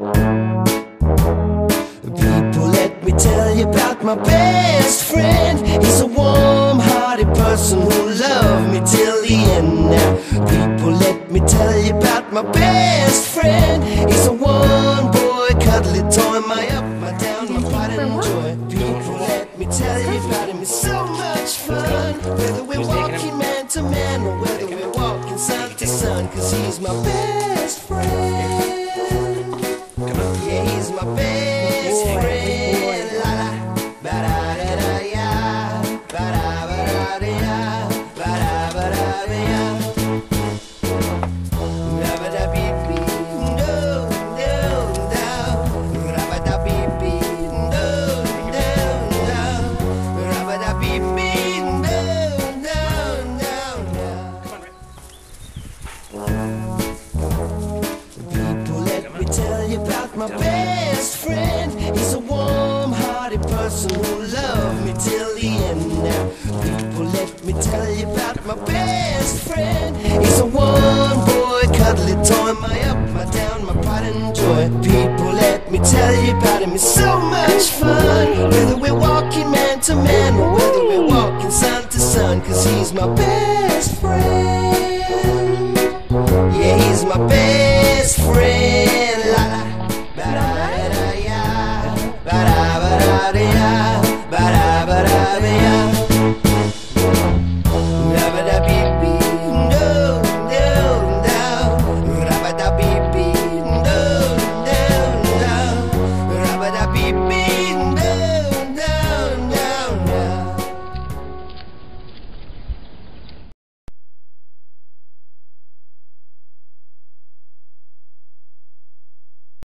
People, let me tell you about my best friend. He's a warm-hearted person who loved me till the end. Now, people, let me tell you about my best friend. He's a one-boy cuddly toy, my up, my down, my pride and joy. People, let me tell you about him. It's so much fun, whether we're walking man to man or whether we're walking sun to sun, 'cause he's my best friend. Yeah, he's my best friend. La la, ba da da da ya, ba da ba da da ya, ba da ba da da ya. Ra ba da beep beep, do do do. Ra ba da beep beep, do do do. Ra ba da beep beep, do do do. People, let me tell you about my best friend. He's a warm-hearted person who loved me till the end. Now, people, let me tell you about my best friend. He's a one-boy cuddly toy, my up, my down, my pride and joy. People, let me tell you about him. It's so much fun, whether we're walking man to man or whether we're walking sun to sun, 'cause he's my best friend.